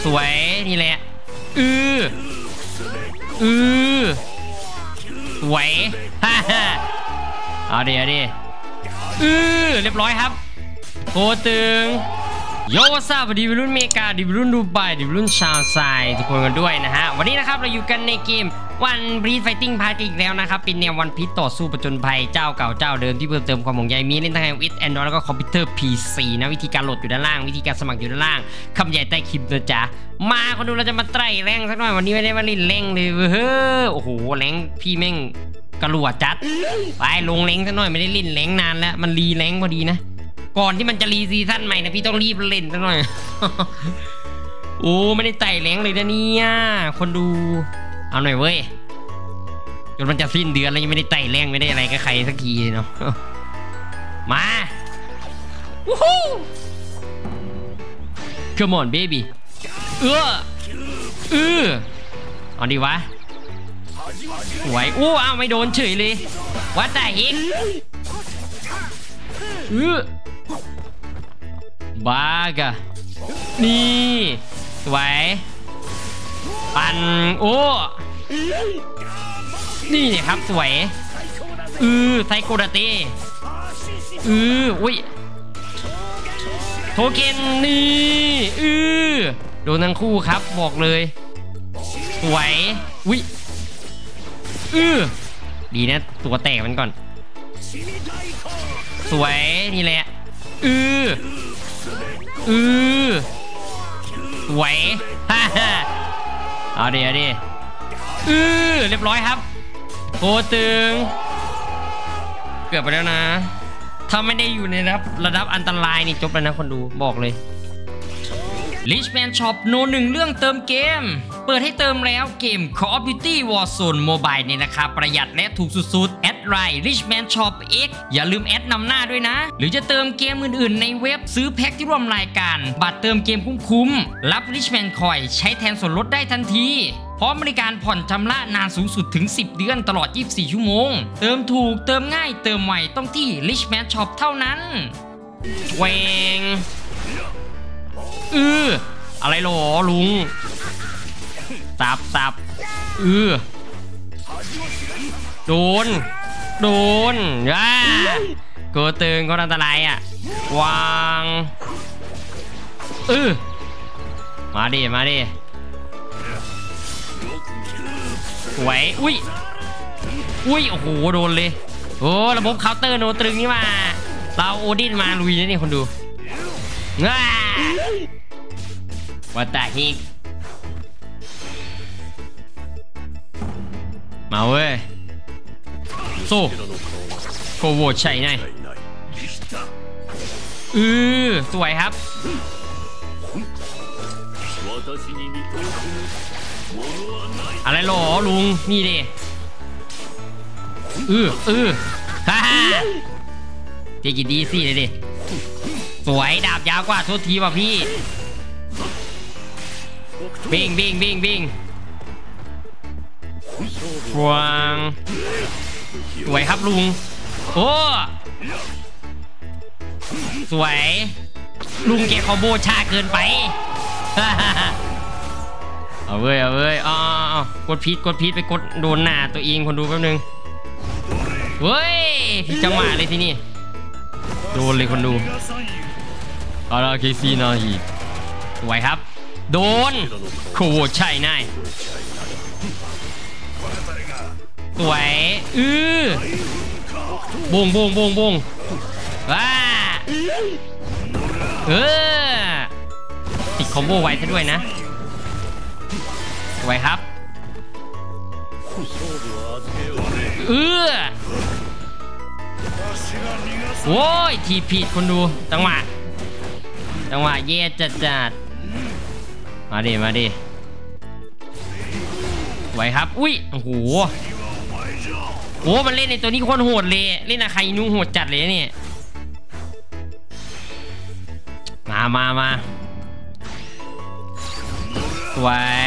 สวยนี่แหละสวยฮ่าเอาดิเรียบร้อยครับโคตึงโยซาบดีวิรุ่นเมกาดีวิรุ่นดูไบดีวิรุ่นชาวไซทุกคนกันด้วยนะฮะวันนี้นะครับเราอยู่กันในเกมวันพีซไฟติ้งพาร์ทอีกแล้วนะครับเป็นแนววันพีซต่อสู้ประจนภัยเจ้าเก่าเจ้าเดิมที่เพิ่มเติมความห่วงใยมีเล่นทั้งวิดแอนดรอยแล้วก็คอมพิวเตอร์ PC นะวิธีการโหลดอยู่ด้านล่างวิธีการสมัครอยู่ด้านล่างคำใหญ่ใต้คลิปนะจ๊ะมาคนดูเราจะมาไต่แรงสักหน่อยวันนี้ไม่ได้มาเล่นแรงเลยเฮ้อโอ้โหแรงพี่แม่งกระหลวดจัดไปลงแรงสักหน่อยไม่ได้เล่นแรงนานแล้วมันรีแรงพอดีนะก่อนที่มันจะรีซีซั่นใหม่นะพี่ต้องรีบเล่นสักหน่อย โอ้ไม่ได้ไต่แรงเลยนะเนี่ยคนดูเอาหน่อยเว้ยจนมันจะสิ้นเดือนแล้วยังไม่ได้ไต่แรงไม่ได้อะไรกับใครสักทีเนาะ มาวู้ฮู้ Come on baby เอาดีวะสวยอู้อ้าวไม่โดนเฉยเลยวัดแต่เฮงบ้ากะนี่สวยปั่นโอ้นี่เนี่ยครับสวยไซโคดาเต้อุ้ยโทเค็นนี่โดนทั้งคู่ครับบอกเลยสวยอุ้ยดีนะตัวแตกมันก่อนสวยนี่แหละสวยฮ่าเอาดิเรียบร้อยครับโคตึงเกือบไปแล้วนะถ้าไม่ได้อยู่ในระดับอันตรายนี่จบแล้วนะคนดูบอกเลย Richman Shop โน1เรื่องเติมเกมเปิดให้เติมแล้วเกม Call of Duty Warzone Mobile ในราคาประหยัดและถูกสุดๆแอดไลน์ Richman Shop X อย่าลืมแอดนำหน้าด้วยนะหรือจะเติมเกมอื่นๆในเว็บซื้อแพ็คที่ร่วมรายการบัตรเติมเกมคุ้มๆรับ Richman Coin ใช้แทนส่วนลดได้ทันทีพร้อมบริการผ่อนชำระนานสูงสุดถึง10เดือนตลอด24ชั่วโมงเติมถูกเติมง่ายเติมไวต้องที่ Richman Shop เท่านั้นเวงอะไรหรอลุงสับโดนเกิดตึงก็อันตรายอ่ะวางมาดิสวยอุ้ยโอ้โหโดนเลยโอ้ระบบเคาน์เตอร์โนตรึงนี่มาเราโอดินมาลุยนะนี่คนดูว่าแต่ฮิกมาเว้ยสู้โคโวใช่ไงสวยครับอะไรหรอลุงนี่ดิฮ่าเจ๊กินดีสิเลยดิสวยดาบยาวกว่าโทษทีว่ะพี่บิงวางสวยครับลุงโอ้สวยลุงแกคอมโบช้าเกินไป เอาเว้ยกดพีทไปกดโดนหน้าตัวเองคนดูแป๊บนึงเว้ยพี่จังหวะเลยที่นี่โดนเลยคนดูอาราเคซีนาฮีสวยครับโดนโคโวใช่นายสวยบงว้าติดคอมโบไว้ซะด้วยนะสวยครับโว้ยทีผิดคนดูจังหวะเย่จัดมาดิสวยครับอุ้ยโอ้โหมันเล่นในตัวนี้โคตรโหดเลยเล่นอะใครนุ่งโหดจัดเลยเนี่ยมาสวย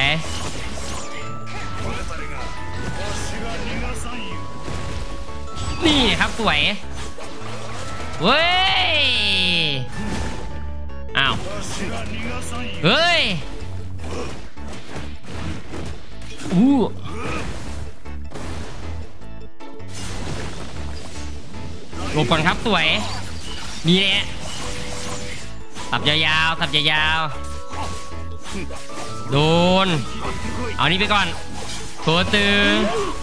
นี่ครับสวยเว้ยอ้าวเฮ้ยหลบก่อนครับสวยนี่แหละสับยาวๆสับยาวๆโดนเอานี่ไปก่อนโคตึง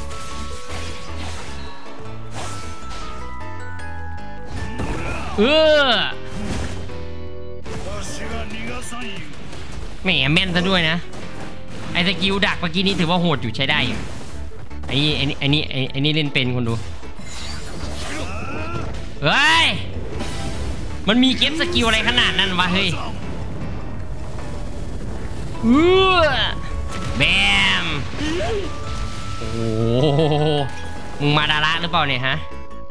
แหมแม่นซะด้วยนะไอ้สกิลดักเมื่อกี้นี้ถือว่าโหดอยู่ใช้ได้อยู่ไอ้นี่เล่นเป็นคนดูเฮ้ยมันมีเก็บสกิลอะไรขนาดนั้นวะเฮ้ยแบมโอ้โหมึงมาดาราหรือเปล่าเนี่ยฮะ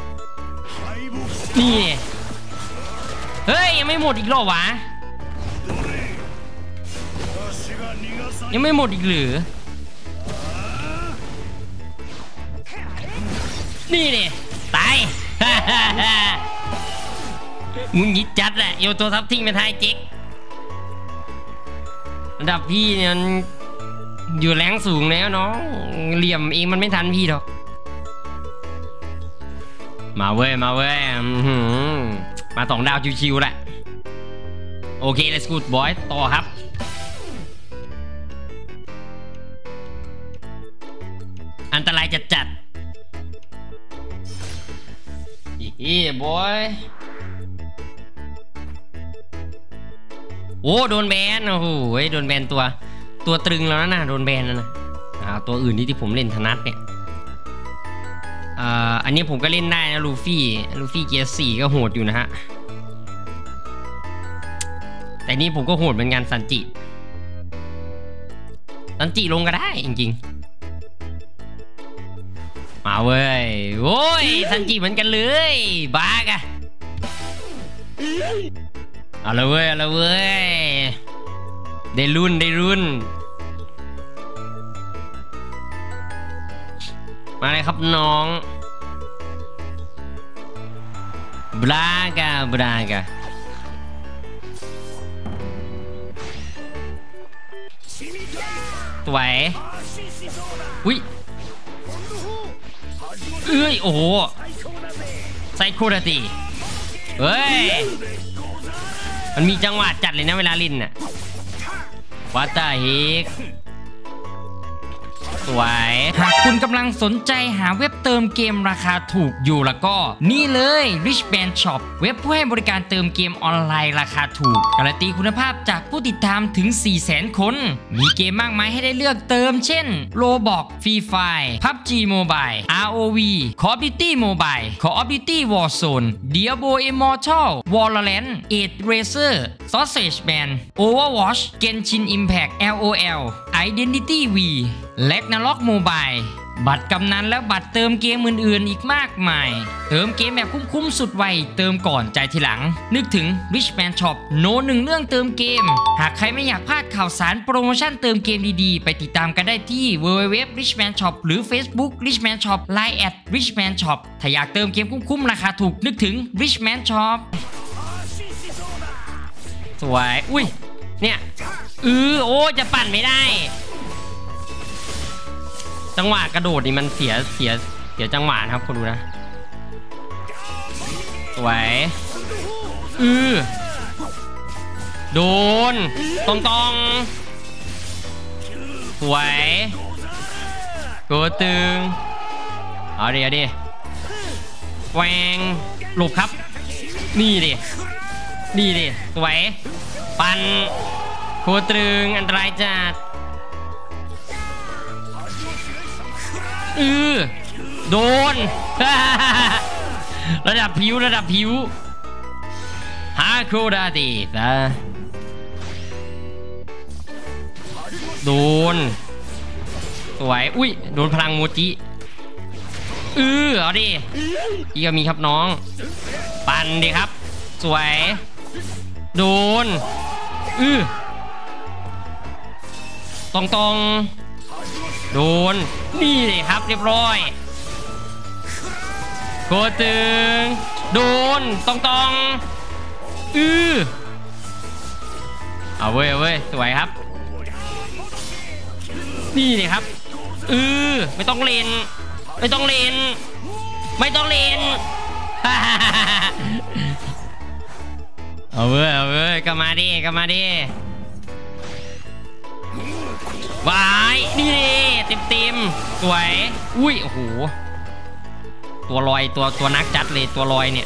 นี่เฮ้ยยังไม่หมดอีกหรอวะยังไม่หมดอีกหรือนี่เนี่ยตาย มึงยิดจัดแหละโยตัวทับทิ้งไปท้ายจิ๊กระดับพี่เนี่ยอยู่แรงสูงแล้วน้องเหลี่ยมเองมันไม่ทันพี่หรอกมาเว้ยมา2 ดาวชิวๆแหละโอเค let's go boy ต่อครับอันตรายจัดบอยโอ้โดนแบนโอ้โหโดนแบนตัวตรึงแล้วนะโดนแบนแล้วนะตัวอื่นที่ผมเล่นถนัดเนี่ยอันนี้ผมก็เล่นได้นะลูฟี่เกียร์4ก็โหดอยู่นะฮะแต่นี่ผมก็โหดเหมือนกันซันจิลงก็ได้จริงๆมาเว้ยโอ้ยซันจิเหมือนกันเลยบ้ากะเอาละเว้ยได้รุ่นมาเลยครับน้องบรากาสวยอุ้ยโอ้โหไซโคดาตีเฮ้ยมันมีจังหวะจัดเลยนะเวลาลินน่ะวัตตาเฮกสวยหากคุณกำลังสนใจหาเว็บเติมเกมราคาถูกอยู่แล้วก็นี่เลย Rich Band Shop เว็บผู้ให้บริการเติมเกมออนไลน์ราคาถูกการันตีคุณภาพจากผู้ติดตามถึง 400,000 คนมีเกมมากมายให้ได้เลือกเติมเช่น Roblox Free Fire PUBG Mobile ROV Call of Duty Mobile Call of Duty Warzone Diablo Immortal Valorant Age Racer Sausage Band Overwatch Genshin Impact LOL Identity V Ragnarok Mobile บัตรกำนันและบัตรเติมเกมอื่นๆอีกมากมายเติมเกมแบบคุ้มๆสุดไวเติมก่อนจ่ายทีหลังนึกถึง Rich Band Shop โน้1เรื่องเติมเกมหากใครไม่อยากพลาดข่าวสารโปรโมชั่นเติมเกมดีๆไปติดตามกันได้ที่ www.richbandshop หรือ Facebook Rich Band Shop Line @richbandshop ถ้าอยากเติมเกมคุ้มๆราคาถูกนึกถึง Rich Band Shop สวยอุ้ยเนี่ยโอ้จะปั่นไม่ได้จังหวะกระโดดนี่มันเสียจังหวะนะครับคุณดูนะสวยโดนตองสวยโกตึงเอาดิแหวงหลบครับนี่ดิสวยปันโคตรึงอันตรายจัดโดน ระดับผิวฮาโคดาตินะโดนสวยอุ้ยโดนพลังโมจิเอาดิอีกก็มีครับน้องปั่นดิครับสวยโดนตรงโดนนี่เลยครับเรียบร้อยโกตึงโดนตรงเอาเว้ยสวยครับนี่เลยครับไม่ต้องเลนไม่ต้องเลนไม่ต้องเลนเอาเว้ยกลับมาดิวายนี่เต็มสวยอุ้ยโอ้โหตัวลอยตัวนักจัดเลยตัวลอยเนี่ย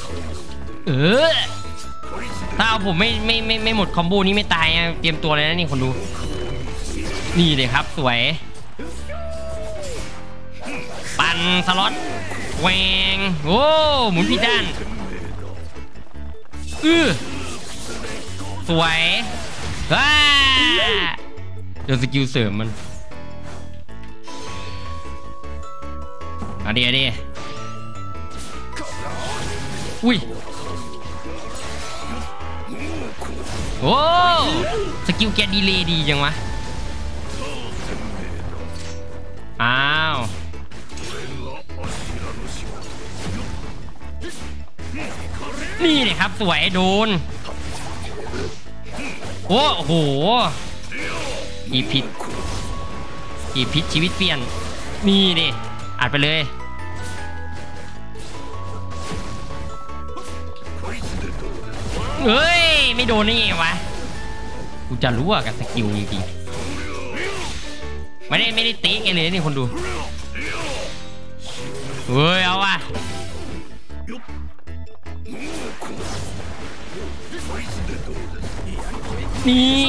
ถ้าเอาผมไม่หมดคอมโบนี้ไม่ตายเตรียมตัวเลยนะนี่คนดูนี่เลยครับสวยปั่นสล็อตแหวงโอ้หมุนผิดด้านสวยเดี๋ยวสกิลเสริมมันเอาดิอุ้ยโอ้สกิลแกดีเลยดีจังวะอ้าวนี่เลยครับสวยโดนโอ้โหอีพิษชีวิตเปลี่ยนนี่ดิอัดไปเลยเฮ้ยไม่โดนนี่ไงวะกูจะรู้กับสกิลจริงๆไม่ได้ตีกันเลยนี่คนดูเฮ้ยเอาว่ะนี่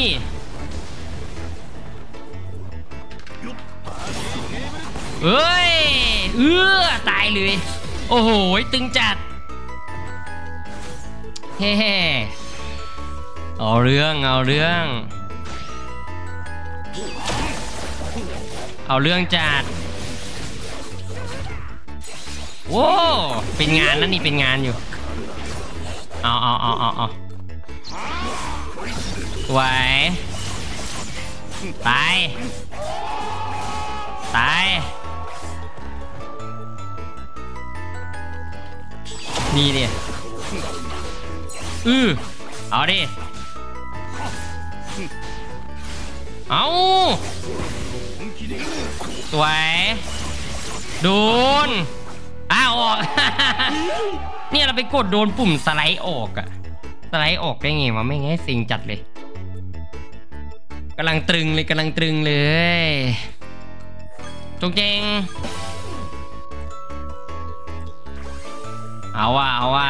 เฮ้ยตายเลยโอ้โหตึงจัดเฮ้เอาเรื่องจัดโว้เป็นงานนั่นนี่เป็นงานอยู่เอาสวยตายนี่ดิเอาดิเอาสวยโดนออก เนี่ยเราไปกดโดนปุ่มสไลด์ออกอะสไลด์ออกได้ไงวะไม่งั้นซิงจัดเลยกำลังตรึงเลยจงเจงเอาว่า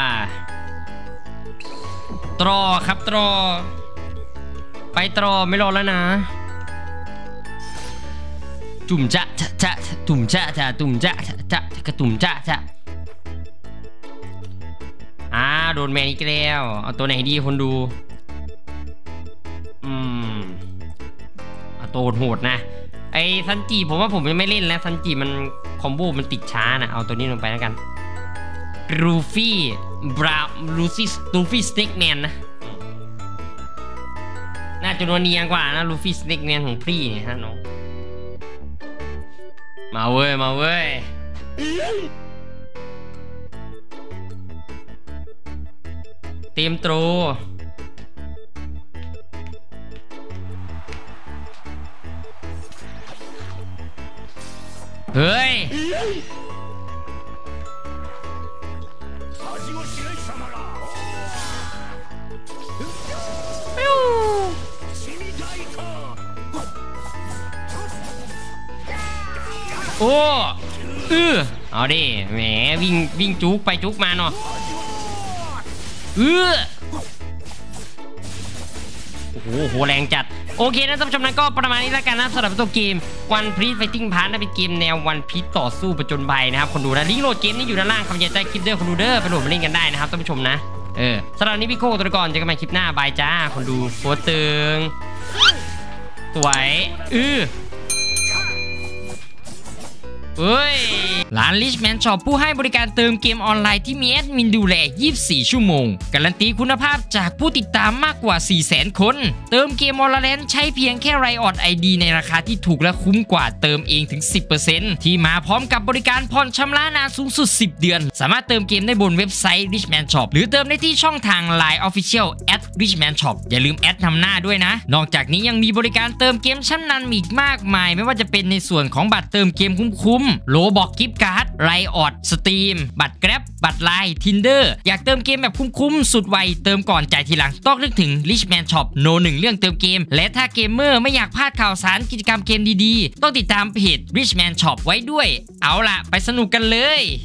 ตรอครับตรอไปตรอไม่รอแล้วนะตุ่มจะตุ่มจะกระตุ่มจะโดนแมนอีกแล้วเอาตัวไหนดีคนดูเอาตัวโหดนะไอ้ซันจิผมว่าผมจะไม่เล่นแล้วซันจิมันคอมโบมันติดช้านะเอาตัวนี้ลงไปแล้วกันลูฟี่สเน็กแมนนะน่าจะนวลเนียงกว่านะลูฟี่สเน็กแมนของพี่เนี่ยฮะน้องมาเว้ยเตรียมโตรเฮ้ยโอ้เอาดิแหมวิ่งจุกไปจุกมาเนาะโอ้โหแรงจัดโอเคนะท่านผู้ชมนั้นก็ประมาณนี้แล้วกันนะสำหรับตัวเกม One Piece Fighting Pass นะเป็นเกมแนว One Piece ต่อสู้ประจนภัยนะครับคนดูนะลิงก์โหลดเกมนี้อยู่ด้านล่างคำเย็นใต้คลิปเด้อคนดูเด้อไปโหลดมาเล่นกันได้นะครับท่านผู้ชมนะสำหรับนี้พี่โก้ตัวก่อนเจอกันใหม่คลิปหน้าบายจ้าคนดูโคตรตึงสวยเอ้ยร้าน Richman Shop ผู้ให้บริการเติมเกมออนไลน์ที่มีแอดมินดูแล 24 ชั่วโมงการันตีคุณภาพจากผู้ติดตามมากกว่า 400,000 คนเติมเกม Valorant ใช้เพียงแค่ Riot ID ในราคาที่ถูกและคุ้มกว่าเติมเองถึง 10% ที่มาพร้อมกับบริการผ่อนชำระนานสูงสุด 10 เดือนสามารถเติมเกมได้บนเว็บไซต์ Richman Shop หรือเติมได้ที่ช่องทาง Line Official @Richman Shop อย่าลืมแอดนำหน้าด้วยนะนอกจากนี้ยังมีบริการเติมเกมชั้นนำอีกมากมายไม่ว่าจะเป็นในส่วนของบัตรเติมเกมคุ้มๆโลบอกกิฟต์การ์ด Riot Steam บัตร Grab บัตร Line Tinder อยากเติมเกมแบบคุ้มๆสุดไวเติมก่อนจ่ายทีหลังต้องนึกถึง Richman Shop โน1เรื่องเติมเกมและถ้าเกมเมอร์ไม่อยากพลาดข่าวสารกิจกรรมเกมดีๆต้องติดตามเพจ Richman Shop ไว้ด้วยเอาล่ะไปสนุกกันเลย